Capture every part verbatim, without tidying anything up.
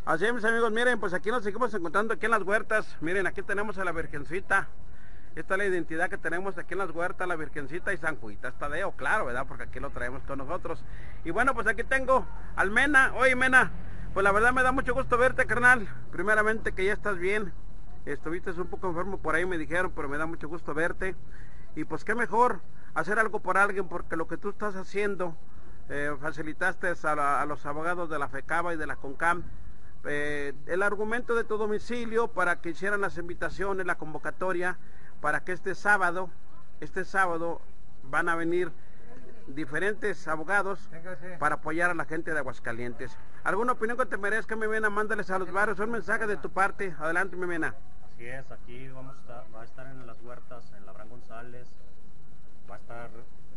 Así es, mis amigos, miren, pues aquí nos seguimos encontrando aquí en las huertas. Miren, aquí tenemos a la Virgencita. Esta es la identidad que tenemos aquí en las huertas, la Virgencita y San Juditas Tadeo, claro, ¿verdad? Porque aquí lo traemos con nosotros. Y bueno, pues aquí tengo al Mena. Oye, Mena, pues la verdad me da mucho gusto verte, carnal. Primeramente que ya estás bien. Estuviste un poco enfermo por ahí, me dijeron, pero me da mucho gusto verte. Y pues qué mejor hacer algo por alguien, porque lo que tú estás haciendo, eh, facilitaste a, la, a los abogados de la FECABA y de la CONCAM, eh, el argumento de tu domicilio para que hicieran las invitaciones, la convocatoria, para que este sábado, este sábado van a venir diferentes abogados para apoyar a la gente de Aguascalientes. ¿Alguna opinión que te merezca, mi Mena? Mándales a los barrios un mensaje de tu parte. Adelante, mi Mena. Así es, aquí vamos a estar, va a estar en las huertas, en Labrán González, va a estar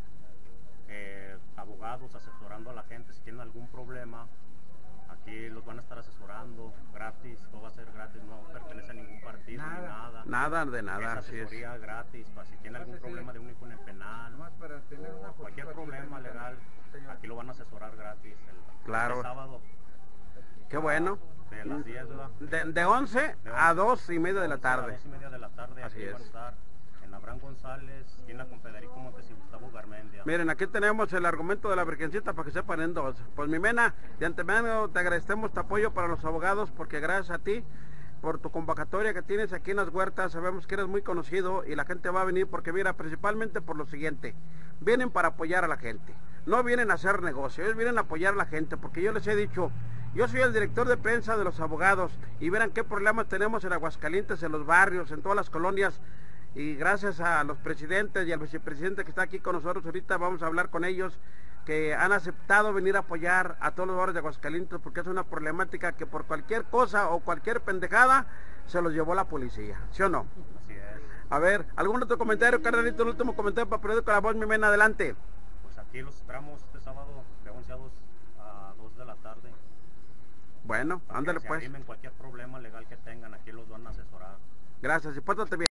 eh, abogados asesorando a la gente si tienen algún problema. Aquí los van a estar asesorando gratis, todo va a ser gratis, no pertenece a ningún partido nada, ni nada. Nada de nada, es asesoría es. gratis, para si tiene algún problema de un hijo en el penal, o cualquier problema legal, aquí lo van a asesorar gratis el, claro. el sábado. Qué bueno. De las diez, ¿verdad? De, de once a dos y media de la tarde. A dos y media de la tarde, así aquí es. van a estar en Labrán González, esquina con Federico Montes y Gustavo Garmendia. Miren, aquí tenemos el argumento de la Virgencita para que sepan en dos. Pues mi Mena, de antemano te agradecemos tu apoyo para los abogados, porque gracias a ti, por tu convocatoria que tienes aquí en las huertas, sabemos que eres muy conocido y la gente va a venir porque mira, principalmente por lo siguiente, vienen para apoyar a la gente, no vienen a hacer negocio, ellos vienen a apoyar a la gente, porque yo les he dicho, yo soy el director de prensa de los abogados y verán qué problemas tenemos en Aguascalientes, en los barrios, en todas las colonias, y gracias a los presidentes y al vicepresidente que está aquí con nosotros ahorita, vamos a hablar con ellos, que han aceptado venir a apoyar a todos los barrios de Aguascalientes, porque es una problemática que por cualquier cosa o cualquier pendejada se los llevó la policía, ¿sí o no? Así es. A ver, ¿algún otro comentario, carnalito? El último comentario para Periódico La Voz, mi Mena, adelante. Pues aquí los esperamos este sábado de once a dos a dos de la tarde. Bueno, ándale pues. Si cualquier problema legal que tengan, aquí los van a asesorar. Gracias, y pórtate bien.